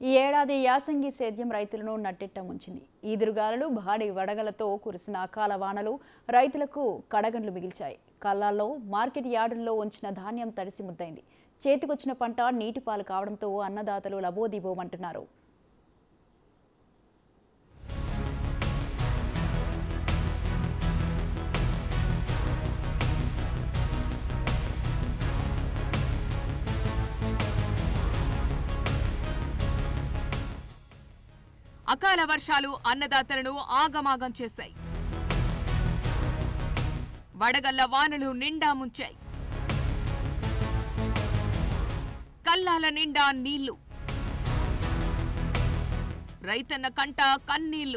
ఈ ఏడాది యాసంగి సేద్యం రైతులను నట్టెట్ట ముంచింది. ఈదురుగాలులు, భారీ వడగలతో కురిసిన అకాల వానలు రైతులకు కడగండ్లు మిగిల్చాయి. కల్లాల్లో మార్కెట్ యార్డుల్లో ఉంచిన ధాన్యం తడిసి ముద్దైంది. చేతికొచ్చిన పంట నీటిపాలు కావడంతో అన్నదాతలు లబోదిబోమంటున్నారు. అకాల వర్షాలు అన్నదాతలను ఆగమాగం చేశాయి. వడగళ్ల వానలు నిండా ముంచాయి. కల్లాల నిండా నీళ్లు, రైతన్న కంట కన్నీళ్లు.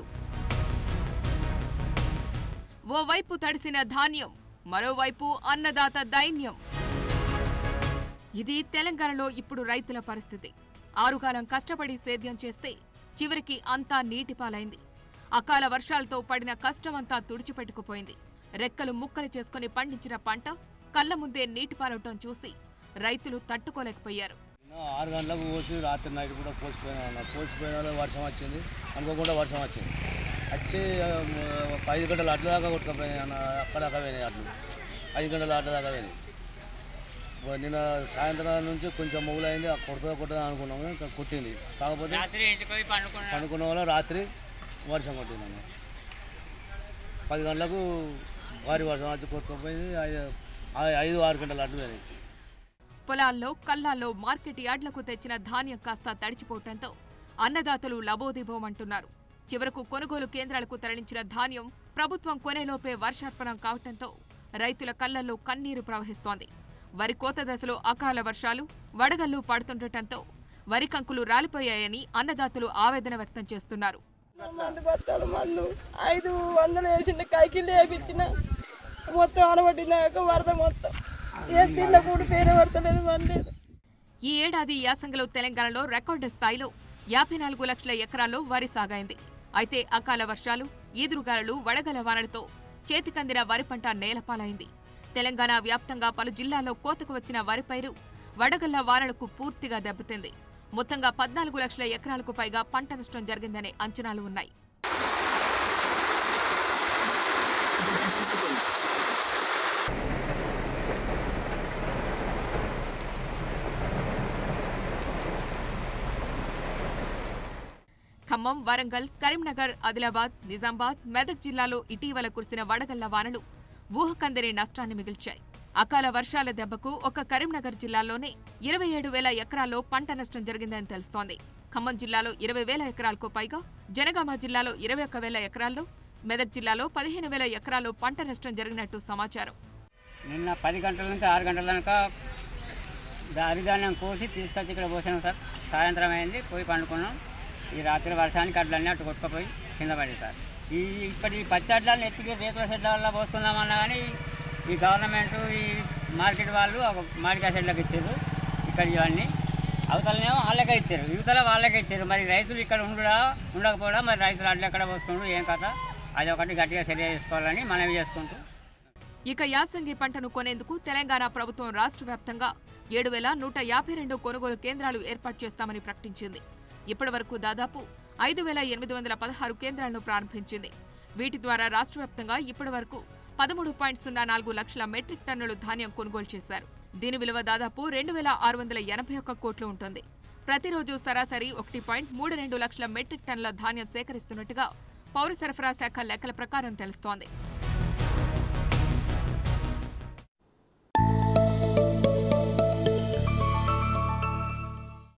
ఓవైపు తడిసిన ధాన్యం, మరోవైపు అన్నదాత దైన్యం. ఇది తెలంగాణలో ఇప్పుడు రైతుల పరిస్థితి. ఆరుగాలం కష్టపడి సేద్యం చేస్తే చివరికి అంతా నీటిపాలైంది. అకాల వర్షాలతో పడిన కష్టమంతా తుడిచిపెట్టుకుపోయింది. రెక్కలు ముక్కలు చేసుకుని పండించిన పంట కళ్ల ముందే నీటిపాలవటం చూసి రైతులు తట్టుకోలేకపోయారు. 6 గంటలకు పోసి రాత్రి నైట్ కూడా పోసిపోయిన వర్షం వచ్చింది. అనుకోకుండా వర్షం వచ్చింది. వచ్చి 5 గంటల అట్ల దాకా కొట్టుకపోయినాయి అన్న. అక్కదాకా పోయినాయి అట్లు. 5 గంటల అట్ల దాకా పోయినాయి. నిన్న సాయంత్రం నుంచి కొంచెం మొగులైంది. కొట్టదా అనుకున్నాము, ఇంకా కొట్టింది. కాకపోతే పండుకున్న వల్ల రాత్రి వర్షం కొట్టింది. 10 గంటలకు భారీ వర్షం వచ్చి కొట్టుకుపోయింది. 5-6 గంటల అడ్డు పోయినాయి. పొలాల్లో, కల్లాల్లో మార్కెట్ యార్డులకు తెచ్చిన ధాన్యం కాస్త తడిచిపోవడంతో అన్నదాతలు లబోదిబోమంటున్నారు. చివరకు కొనుగోలు కేంద్రాలకు తరలించిన ధాన్యం ప్రభుత్వం కొనేలోపే వర్షార్పణం కావడంతో రైతుల కళ్లల్లో కన్నీరు ప్రవహిస్తోంది. వరి కోత దశలో అకాల వర్షాలు, వడగళ్లు పడుతుండటంతో వరి కంకులు రాలిపోయాయని అన్నదాతలు ఆవేదన వ్యక్తం చేస్తున్నారు. 500 వేసిన కైకిళ్ళు వేపించిన మొత్తం ఆడబట్టినాక వరద మొత్తం ఈ ఏడాది యాసంగిలో తెలంగాణలో రికార్డు స్థాయిలో 54 లక్షల ఎకరాల్లో వరి సాగైంది. అయితే అకాల వర్షాలు, ఈదురుగాలులు, వడగల వానలతో చేతికందిన వరి పంట నేలపాలైంది. తెలంగాణ వ్యాప్తంగా పలు జిల్లాల్లో కోతకు వచ్చిన వరి పైరు వడగళ్ల వానలకు పూర్తిగా దెబ్బతింది. మొత్తంగా 14 లక్షల ఎకరాలకు పైగా పంట నష్టం జరిగిందనే అంచనాలు ఉన్నాయి. ఖమ్మం, వరంగల్, కరీంనగర్, ఆదిలాబాద్, నిజామాబాద్, మెదక్ జిల్లాలో ఇటీవల కురిసిన వడగళ్ల వానలు ఊహకందని నష్టాన్ని మిగిల్చాయి. అకాల వర్షాల దెబ్బకు ఒక్క కరీంనగర్ జిల్లాలోనే 27,000 ఎకరాల్లో పంట నష్టం జరిగిందని తెలుస్తోంది. ఖమ్మం జిల్లాలో 20,000 ఎకరాలకు పైగా, జనగామ జిల్లాలో 21,000 ఎకరాల్లో, మెదక్ జిల్లాలో 15,000 ఎకరాల్లో పంట నష్టం జరిగినట్టు సమాచారం. నిన్న 10 గంటల నుంచి 6 గంటల దాకా అరిధాన్యం కోసి తీసుకొచ్చి ఇక్కడ పోసాం సార్. సాయంత్రం అయింది, పోయి పండుకున్నాం. ఈ రాత్రి వర్షానికి అడ్లన్నీ అటు కొట్టుకుపోయి కింద పడింది సార్. ఇప్పటి పచ్చి అడ్లని ఎత్తికి రేకుల షెడ్ల వల్ల పోసుకుందామన్నా కానీ ఈ గవర్నమెంట్, ఈ మార్కెట్ వాళ్ళు మామిడికాయ షెడ్లకు ఇచ్చారు. ఇక్కడ ఇవన్నీ అవతలనేమో వాళ్ళకే ఇచ్చారు, యువతల వాళ్ళకే ఇచ్చారు. మరి రైతులు ఇక్కడ ఉండకపోవడం, మరి రైతులు అడ్లు ఎక్కడ పోసుకుంటూ ఏం కథ, అది ఒకటి గట్టిగా చర్య తీసుకోవాలని మనవి చేసుకుంటూ. ఇక యాసంగి పంటను కొనేందుకు తెలంగాణ ప్రభుత్వం రాష్ట్ర వ్యాప్తంగా 7,152 కొనుగోలు కేంద్రాలు ఏర్పాటు చేస్తామని ప్రకటించింది. ఇప్పటి వరకు దాదాపు 5,816 కేంద్రాలను ప్రారంభించింది. వీటి ద్వారా రాష్ట్ర వ్యాప్తంగా ఇప్పటి వరకు 13.04 లక్షల మెట్రిక్ టన్నులు ధాన్యం కొనుగోలు చేశారు. దీని విలువ దాదాపు 2,681 కోట్లు ఉంటుంది. ప్రతిరోజు సరాసరి 1.32 లక్షల మెట్రిక్ టన్నుల ధాన్యం సేకరిస్తున్నట్టుగా పౌర సరఫరా శాఖ లెక్కల ప్రకారం తెలుస్తోంది.